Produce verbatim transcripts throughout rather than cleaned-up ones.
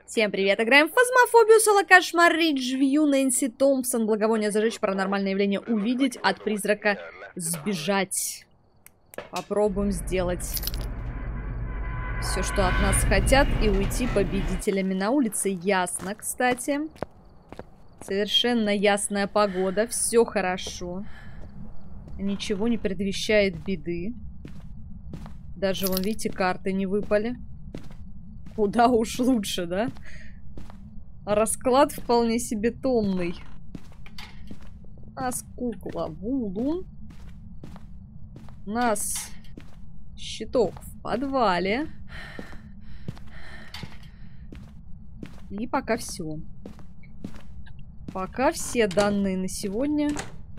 Всем привет, играем в Фазмофобию, Соло Кошмар, Риджвью, Нэнси Томпсон, благовоние зажечь, паранормальное явление увидеть, от призрака сбежать. Попробуем сделать все, что от нас хотят, и уйти победителями. На улице ясно, кстати. Совершенно ясная погода, все хорошо. Ничего не предвещает беды. Даже, вон, видите, карты не выпали. Куда уж лучше, да? Расклад вполне себе томный. У нас кукла Вуду. У нас щиток в подвале. И пока все. Пока все данные на сегодня,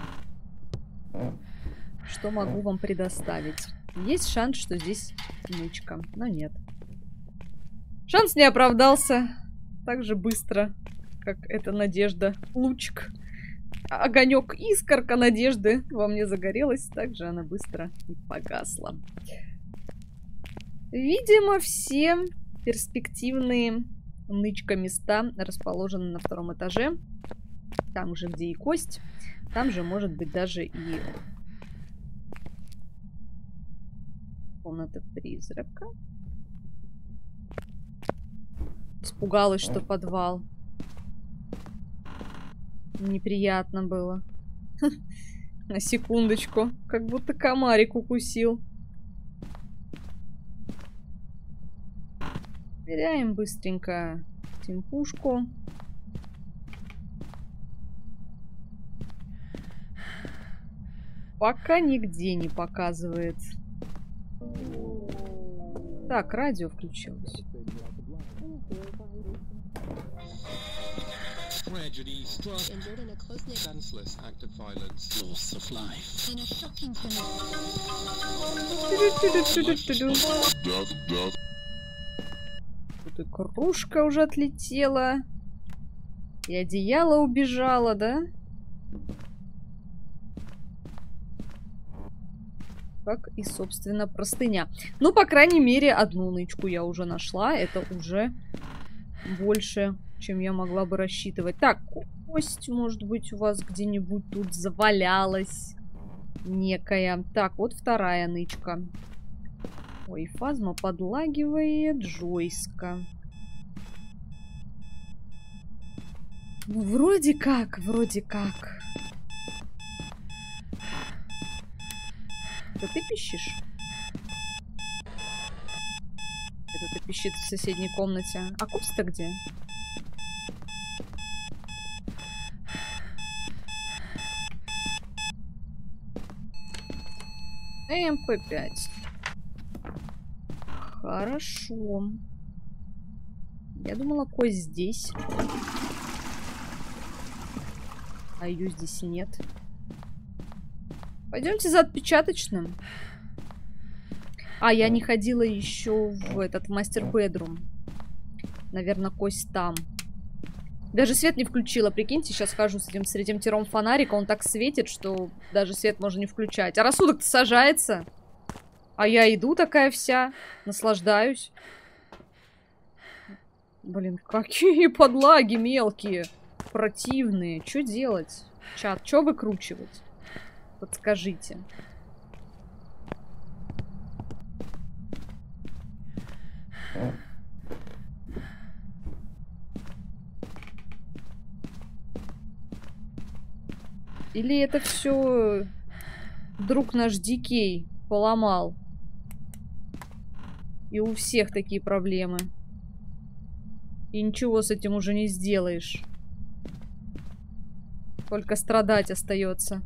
что могу вам предоставить. Есть шанс, что здесь нычка, но нет. Шанс не оправдался так же быстро, как эта надежда. Лучик, огонек, искорка надежды во мне загорелась, так же она быстро и погасла. Видимо, все перспективные нычка места расположены на втором этаже. Там же, где и кость, там же может быть даже и комната призрака. Испугалась, что подвал. Неприятно было. На секундочку. Как будто комарик укусил. Проверяем быстренько темпушку. Пока нигде не показывает. Так, радио включилось. Tragedy struck injured in a closely senseless act of violence. Loss of life. In a shocking Тут и кружка уже отлетела. И одеяло убежало, да? Как и, собственно, простыня. Ну, по крайней мере, одну нычку я уже нашла. Это уже больше, чем я могла бы рассчитывать. Так, кость, может быть, у вас где-нибудь тут завалялась некая. Так, вот вторая нычка. Ой, Фазма подлагивает жестко. Ну, вроде как, вроде как. Это ты пищишь? Это ты пищит в соседней комнате. А кость-то где? эм пэ пять. Хорошо. Я думала, кость здесь. А ее здесь нет. Пойдемте за отпечаточным. А, я не ходила еще в этот мастер-бедрум. Наверное, кость там. Даже свет не включила. Прикиньте, сейчас хожу с этим средним тиром фонарика. Он так светит, что даже свет можно не включать. А рассудок-то сажается. А я иду такая вся. Наслаждаюсь. Блин, какие подлаги мелкие. Противные. Что делать? Чат, что выкручивать? Подскажите. Или это все друг наш Дикей поломал? И у всех такие проблемы. И ничего с этим уже не сделаешь. Только страдать остается.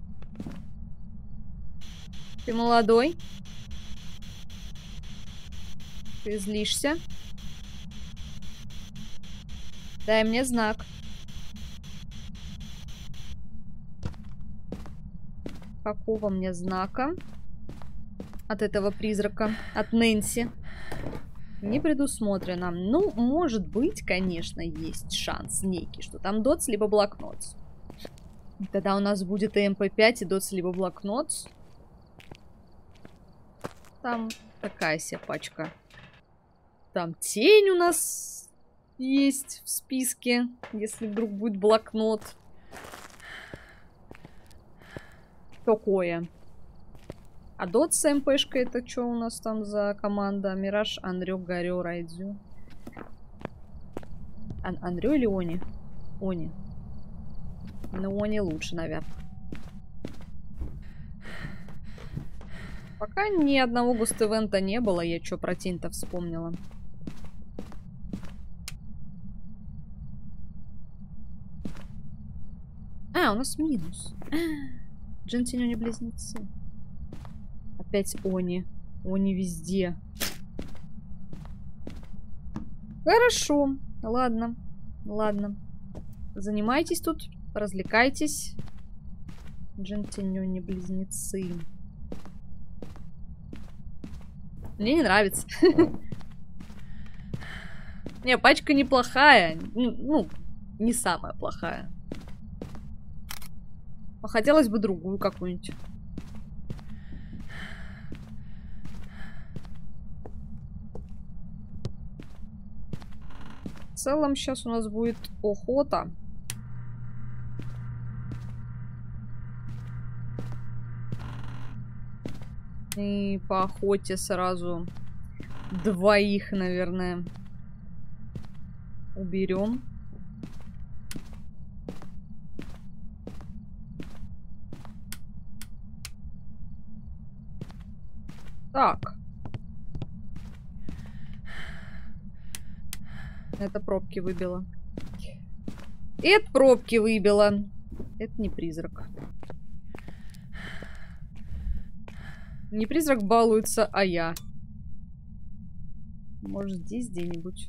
Ты молодой? Ты злишься? Дай мне знак. Какого мне знака? От этого призрака. От Нэнси. Не предусмотрено. Ну, может быть, конечно, есть шанс некий, что там дотс либо блокнот. Тогда у нас будет и эм пэ пять, и дотс либо блокнот. Там такая себе пачка. Там тень у нас есть в списке, если вдруг будет блокнот. Такое. А дот с МПшкой это что у нас там за команда? Мираж, Андрю, Горё, Райдзю. Ан Андрю или Они? Они. Ну, Они лучше, наверное. Пока ни одного густ-ивента не было, я что про тень-то вспомнила. А, у нас минус. Джентинёни близнецы. Опять Они. Они везде. Хорошо. Ладно. Ладно. Занимайтесь тут. Развлекайтесь. Джентинёни близнецы. Мне не нравится. Не, пачка неплохая. Ну, не самая плохая. А хотелось бы другую какую-нибудь. В целом сейчас у нас будет охота. И по охоте сразу двоих, наверное, уберем. Так. Это пробки выбило. Это пробки выбило. Это не призрак. Не призрак балуется, а я. Может, здесь где-нибудь?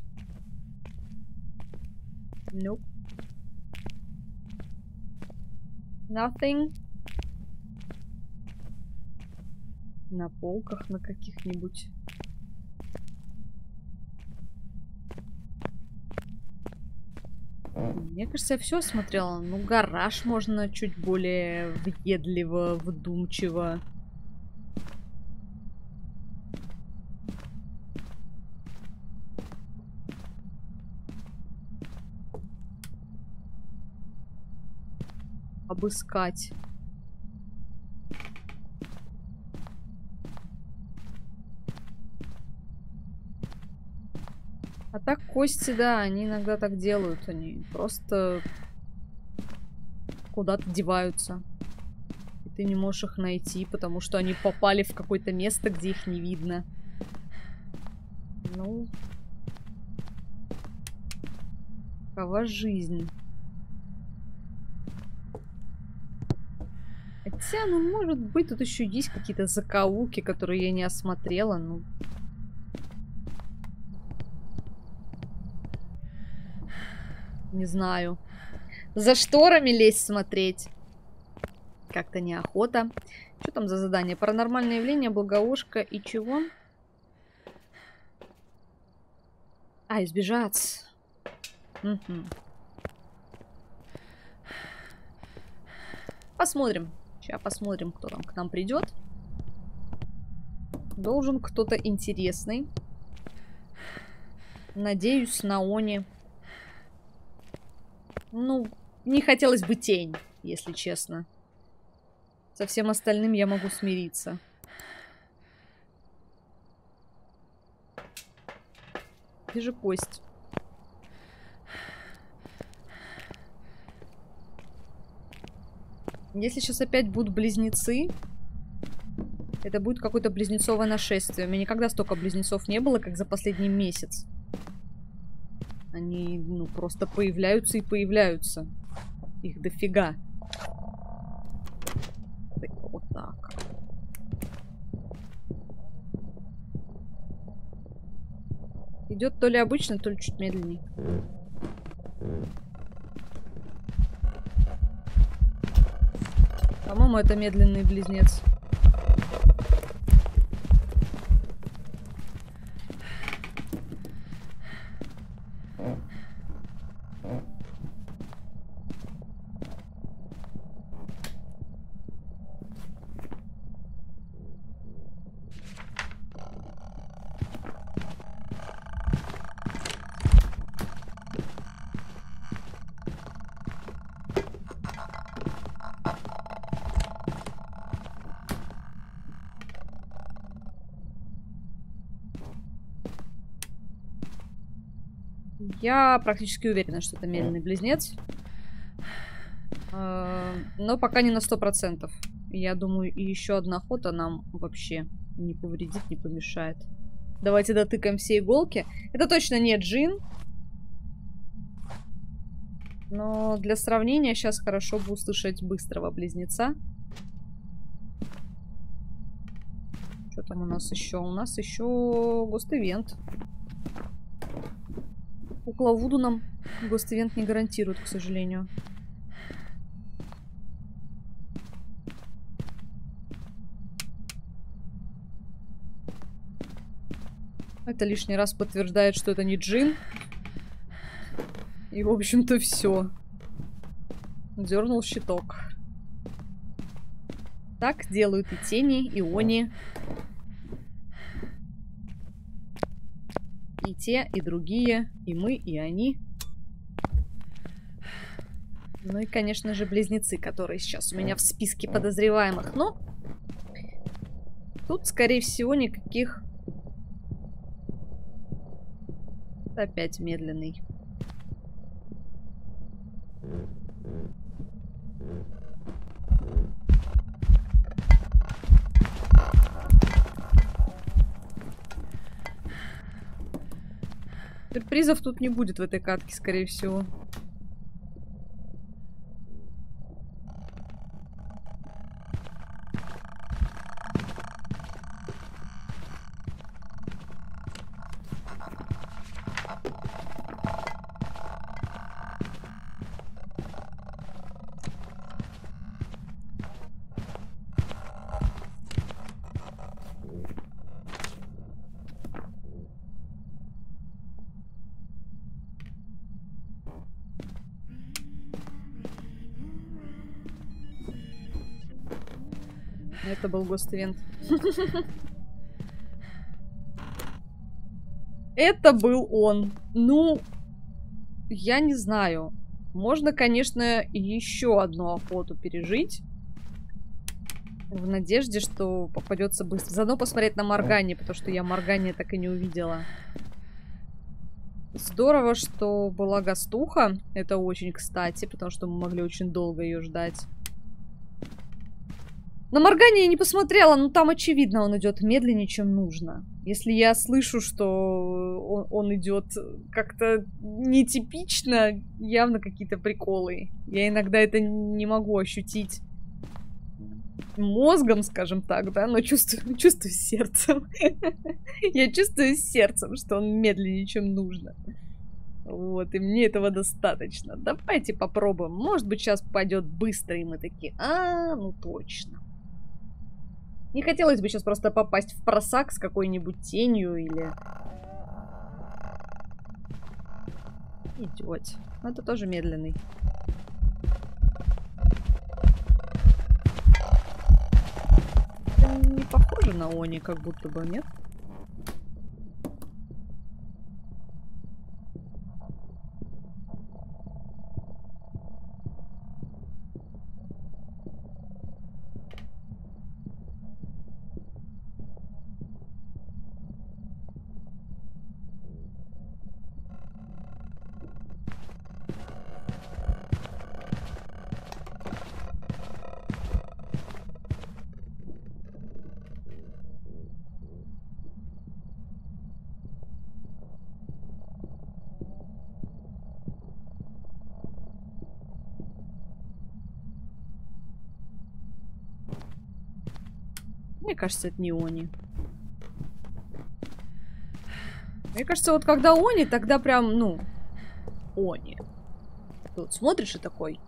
Nope. Nothing. На полках на каких-нибудь. Мне кажется, я все осмотрела. Ну, гараж можно чуть более въедливо, вдумчиво. Обыскать. А так кости, да, они иногда так делают. Они просто куда-то деваются. И ты не можешь их найти, потому что они попали в какое-то место, где их не видно. Ну... Какова жизнь? Хотя, ну, может быть, тут еще есть какие-то закоулки, которые я не осмотрела, ну... Не знаю. За шторами лезть смотреть. Как-то неохота. Что там за задание? Паранормальное явление, благоушка и чего? А, избежать. Угу. Посмотрим. Сейчас посмотрим, кто там к нам придет. Должен кто-то интересный. Надеюсь, на Они. Ну, не хотелось бы тень, если честно. Со всем остальным я могу смириться. Где же кость? Если сейчас опять будут близнецы, это будет какое-то близнецовое нашествие. У меня никогда столько близнецов не было, как за последний месяц. Они, ну, просто появляются и появляются. Их дофига. Вот так. Идет то ли обычно, то ли чуть медленнее. По-моему, это медленный близнец. Я практически уверена, что это медленный близнец. Но пока не на сто процентов. Я думаю, и еще одна охота нам вообще не повредит, не помешает. Давайте дотыкаем все иголки. Это точно не джин. Но для сравнения сейчас хорошо бы услышать быстрого близнеца. Что там у нас еще? У нас еще гост-ивент. Около Вуду нам гост-ивент не гарантирует, к сожалению. Это лишний раз подтверждает, что это не джин. И, в общем-то, все. Дернул щиток. Так делают и тени, и они. И те, и другие, и мы, и они. Ну и, конечно же, близнецы, которые сейчас у меня в списке подозреваемых. Но тут, скорее всего, никаких... Опять медленный. Сюрпризов тут не будет в этой катке, скорее всего. Это был гост-ивент. Это был он. Ну, я не знаю. Можно, конечно, еще одну охоту пережить. В надежде, что попадется быстро. Заодно посмотреть на Моргане, потому что я Моргане так и не увидела. Здорово, что была гостуха. Это очень кстати, потому что мы могли очень долго ее ждать. На Моргане я не посмотрела, но там очевидно он идет медленнее, чем нужно. Если я слышу, что он, он идет как-то нетипично, явно какие-то приколы. Я иногда это не могу ощутить мозгом, скажем так, да, но чувствую, чувствую сердцем. Я чувствую сердцем, что он медленнее, чем нужно. Вот, и мне этого достаточно. Давайте попробуем. Может быть, сейчас пойдет быстро, и мы такие, а, ну точно. Не хотелось бы сейчас просто попасть в просак с какой-нибудь тенью или... Идёте. Но это тоже медленный. Это не похоже на Они, как будто бы, нет? Мне кажется, это не Они. Мне кажется, вот когда Они, тогда прям, ну, Они. Ты вот смотришь и такой...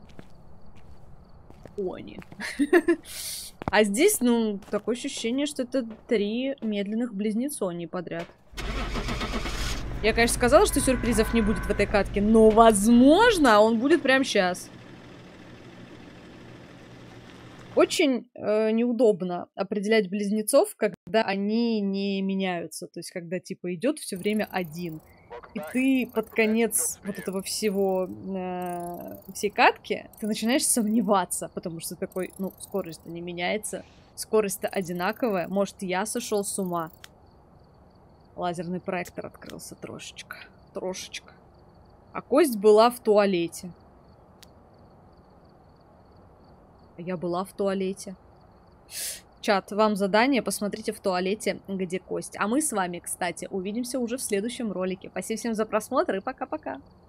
Они. А здесь, ну, такое ощущение, что это три медленных близнецов не подряд. Я, конечно, сказала, что сюрпризов не будет в этой катке, но, возможно, он будет прямо сейчас. Очень э, неудобно определять близнецов, когда они не меняются. То есть, когда, типа, идет все время один. И ты под конец вот этого всего, э, всей катки, ты начинаешь сомневаться, потому что такой, ну, скорость-то не меняется. Скорость-то одинаковая. Может, я сошел с ума. Лазерный проектор открылся трошечка. Трошечка. А кость была в туалете. Я была в туалете. Чат, вам задание, посмотрите в туалете, где кость. А мы с вами, кстати, увидимся уже в следующем ролике. Спасибо всем за просмотр и пока-пока.